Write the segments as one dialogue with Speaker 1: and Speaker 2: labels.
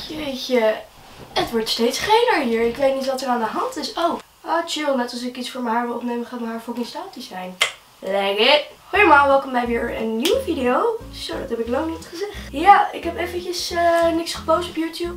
Speaker 1: Jeetje, het wordt steeds geler hier. Ik weet niet wat er aan de hand is. Oh, chill. Net als ik iets voor mijn haar wil opnemen, gaat mijn haar fucking statisch zijn. Lekker. Hoi allemaal, welkom bij weer een nieuwe video. Zo, dat heb ik lang niet gezegd. Ja, ik heb eventjes niks gepost op YouTube.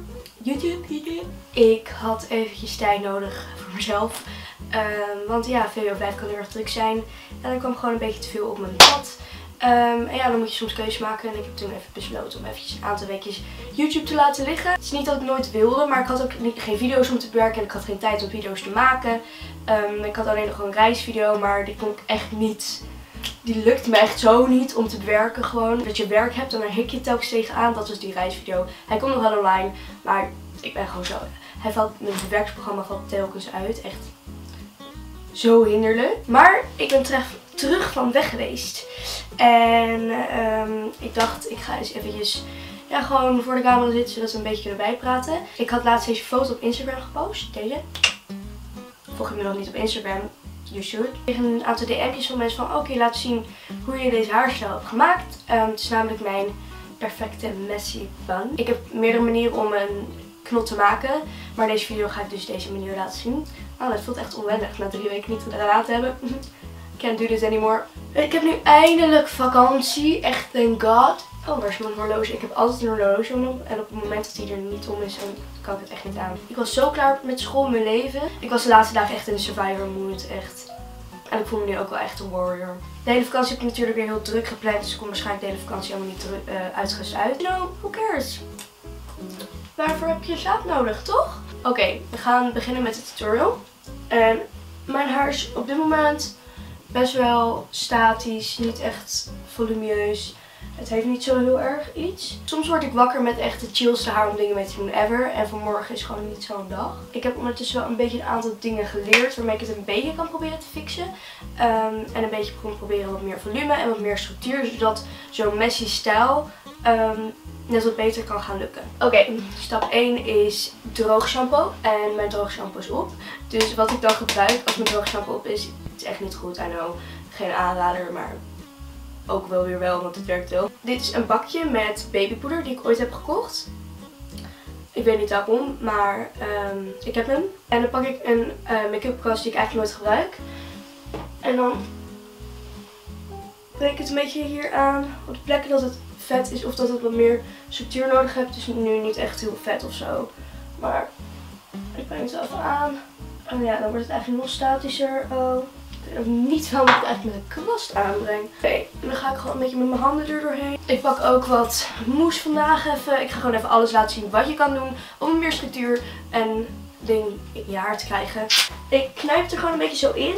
Speaker 1: Ik had eventjes tijd nodig voor mezelf. Want ja, VO5 kan heel erg druk zijn. En er kwam gewoon een beetje te veel op mijn pad. En ja, dan moet je soms keuzes maken. En ik heb toen even besloten om eventjes een aantal weekjes YouTube te laten liggen. Het is niet dat ik nooit wilde, maar ik had ook geen video's om te bewerken. En ik had geen tijd om video's te maken. Ik had alleen nog een reisvideo, maar die kon ik echt niet. Die lukte me echt zo niet om te bewerken gewoon. Dat je werk hebt en daar hik je telkens tegenaan. Dat was die reisvideo. Hij komt nog wel online, maar ik ben gewoon zo. Mijn bewerkingsprogramma valt telkens uit. Echt zo hinderlijk. Maar ik ben terug van weg geweest. En ik dacht, ik ga eens eventjes gewoon voor de camera zitten, zodat we een beetje kunnen bijpraten. Ik had laatst deze foto op Instagram gepost. Deze. Volg je me nog niet op Instagram? You should. Ik kreeg een aantal DM'tjes van mensen van oké, laat zien hoe je deze haarstijl hebt gemaakt. Het is namelijk mijn perfecte messy bun. Ik heb meerdere manieren om een knot te maken. Maar in deze video ga ik dus deze manier laten zien. Oh, dat voelt echt onwennig na 3 weken niet gedaan te hebben. Can't do this anymore. Ik heb nu eindelijk vakantie. Echt, thank god. Oh, waar is mijn horloge? Ik heb altijd een horloge om. En op het moment dat hij er niet om is, dan kan ik het echt niet aan. Ik was zo klaar met school in mijn leven. Ik was de laatste dagen echt in de survivor mood. Echt. En ik voel me nu ook wel echt een warrior. De hele vakantie heb ik natuurlijk weer heel druk gepland. Dus ik kom waarschijnlijk de hele vakantie helemaal niet uitgerust uit. You know, who cares? Waarvoor heb je slaap nodig, toch? Oké, we gaan beginnen met de tutorial. En mijn haar is op dit moment best wel statisch, niet echt volumineus. Het heeft niet zo heel erg iets. Soms word ik wakker met echt de chillste haar om dingen mee te doen ever. En vanmorgen is gewoon niet zo'n dag. Ik heb ondertussen wel een beetje een aantal dingen geleerd waarmee ik het een beetje kan proberen te fixen. En een beetje proberen wat meer volume en wat meer structuur. Zodat zo'n messy stijl net wat beter kan gaan lukken. Oké, stap 1 is droog shampoo. En mijn droog shampoo is op. Dus wat ik dan gebruik als mijn droog shampoo op is, het is echt niet goed, I know. Geen aanrader, maar ook wel weer wel, want het werkt wel. Dit is een bakje met babypoeder die ik ooit heb gekocht. Ik weet niet waarom, maar ik heb hem. En dan pak ik een make-up kwast die ik eigenlijk nooit gebruik. En dan breng ik het een beetje hier aan op de plekken dat het vet is of dat het wat meer structuur nodig heeft. Het is nu niet echt heel vet of zo. Maar ik breng het even aan. En ja, dan wordt het eigenlijk nog statischer. Oh. Ik weet ook niet waarom ik het eigenlijk met een kwast aanbreng. Oké, dan ga ik gewoon een beetje met mijn handen er doorheen. Ik pak ook wat mousse vandaag even. Ik ga gewoon even alles laten zien wat je kan doen om meer structuur en ding in je haar te krijgen. Ik knijp er gewoon een beetje zo in.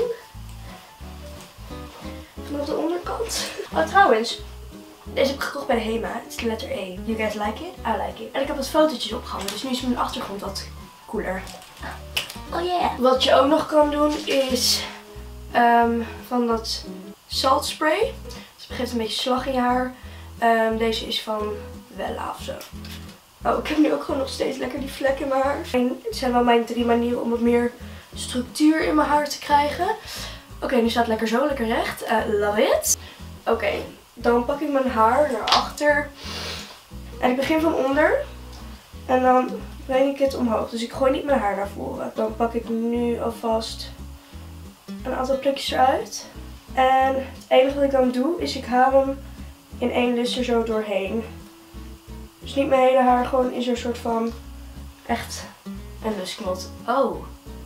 Speaker 1: Vanaf de onderkant. Oh, trouwens. Deze heb ik gekocht bij de HEMA. Het is de letter E. You guys like it? I like it. En ik heb wat fotootjes opgehangen. Dus nu is mijn achtergrond wat cooler. Oh yeah. Wat je ook nog kan doen is van dat saltspray. Dus het geeft een beetje slag in je haar. Deze is van Wella of zo. Oh, ik heb nu ook gewoon nog steeds lekker die vlekken in mijn haar. En het zijn wel mijn 3 manieren om wat meer structuur in mijn haar te krijgen. Oké, nu staat het lekker zo, lekker recht. Love it. Oké, dan pak ik mijn haar naar achter. En ik begin van onder. En dan breng ik het omhoog. Dus ik gooi niet mijn haar naar voren. Dan pak ik nu alvast een aantal plukjes eruit. En het enige wat ik dan doe is ik haal hem in 1 lus er zo doorheen. Dus niet mijn hele haar, gewoon in zo'n soort van echt een lusknot. Oh.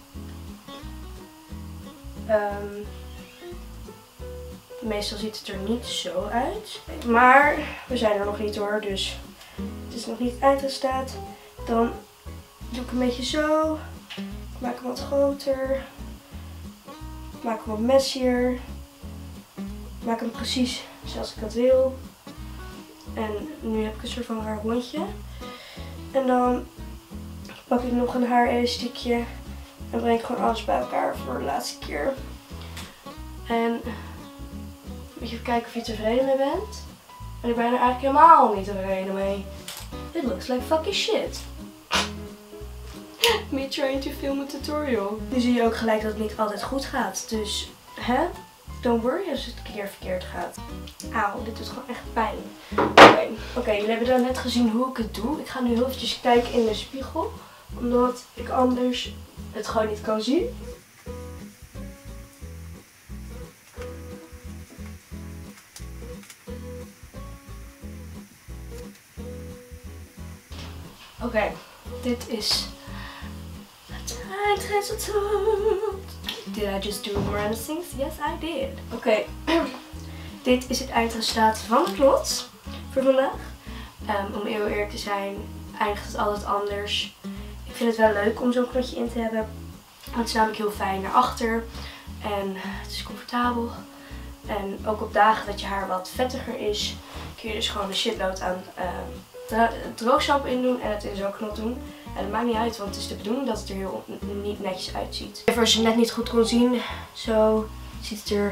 Speaker 1: Meestal ziet het er niet zo uit. Maar we zijn er nog niet hoor, dus het is nog niet het eindresultaat. Dan doe ik een beetje zo. Ik maak hem wat groter. Ik maak hem wat messier. Ik maak hem precies zoals ik dat wil. En nu heb ik een soort van raar rondje. En dan pak ik nog een haarelastiekje. En breng ik gewoon alles bij elkaar voor de laatste keer. En moet je even kijken of je tevreden mee bent. En ik ben er eigenlijk helemaal niet tevreden mee. It looks like fucking shit. Me trying to film a tutorial. Nu zie je ook gelijk dat het niet altijd goed gaat. Dus, hè? don't worry als het een keer verkeerd gaat. Auw, dit doet gewoon echt pijn. Oké, jullie hebben dan net gezien hoe ik het doe. Ik ga nu heel eventjes kijken in de spiegel. Omdat ik anders het gewoon niet kan zien. Oké, dit is het eindresultaat. Did I just do more random things? Yes, I did. Oké, dit is het eindresultaat van de knot voor vandaag. Om heel eerlijk te zijn, eindigt het altijd anders. Ik vind het wel leuk om zo'n knotje in te hebben. Want het is namelijk heel fijn naar achter. En het is comfortabel. En ook op dagen dat je haar wat vettiger is, kun je dus gewoon een shitload aan droogshampoo in doen en het in zo'n knot doen. En het maakt niet uit, want het is de bedoeling dat het er heel niet netjes uitziet. Even als je het net niet goed kon zien, zo ziet het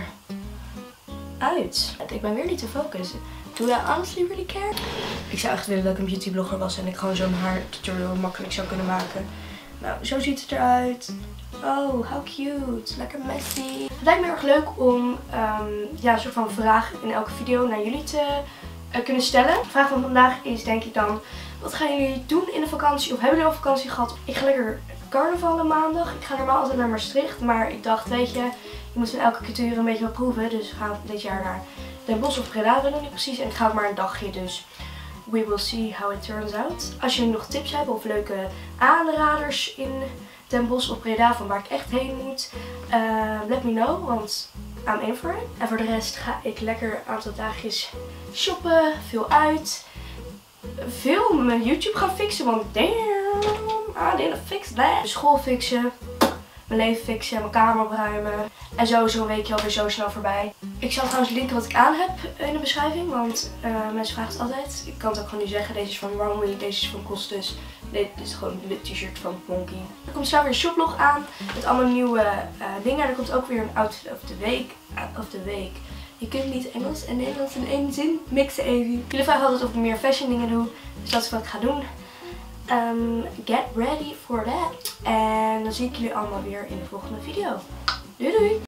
Speaker 1: eruit. Ik ben weer niet te focussen. Do I honestly really care? Ik zou echt willen dat ik een beautyblogger was en ik gewoon zo'n haar tutorial makkelijk zou kunnen maken. Nou, zo ziet het eruit. Oh, how cute. Lekker messy. Het lijkt me erg leuk om ja, een soort van vraag in elke video naar jullie te kunnen stellen. De vraag van vandaag is denk ik dan, wat gaan jullie doen in de vakantie? Of hebben jullie al vakantie gehad? Ik ga lekker carnavallen maandag. Ik ga normaal altijd naar Maastricht. Maar ik dacht, weet je moet van elke cultuur een beetje wat proeven. Dus we gaan dit jaar naar Den Bosch of Breda, weet ik niet precies. En ik ga ook maar een dagje, dus we will see how it turns out. Als jullie nog tips hebben of leuke aanraders in Den Bosch of Breda van waar ik echt heen moet, let me know, want I'm in for it. En voor de rest ga ik lekker een aantal dagjes shoppen, veel uit. Veel mijn YouTube gaan fixen, want damn, I didn't fix that. De school fixen, mijn leven fixen, mijn kamer opruimen. En zo is zo'n weekje alweer zo snel voorbij. Ik zal trouwens linken wat ik aan heb in de beschrijving, want mensen vragen het altijd. Ik kan het ook gewoon nu zeggen, deze is van Runway, deze is van Costus. Dit is gewoon de t-shirt van Monkey. Er komt snel weer een shoplog aan met allemaal nieuwe dingen. Er komt ook weer een outfit of the week. Je kunt niet Engels en Nederlands in één zin mixen even. Jullie vragen altijd of ik meer fashion dingen doe. Dus dat is wat ik ga doen. Get ready for that. En dan zie ik jullie allemaal weer in de volgende video. Doei doei!